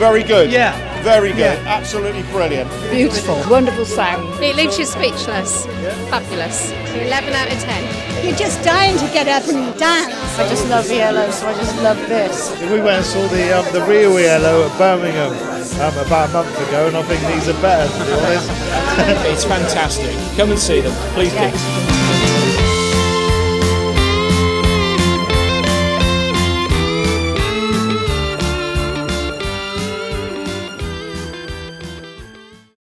Very good. Yeah. Very good. Yeah. Absolutely brilliant. Beautiful. Wonderful sound. It leaves you speechless. Fabulous. 11 out of 10. You're just dying to get up and dance. I just love ELO, so I just love this. We went and saw the real ELO at Birmingham about a month ago, and I think these are better, to be honest. It's fantastic. Come and see them, please do.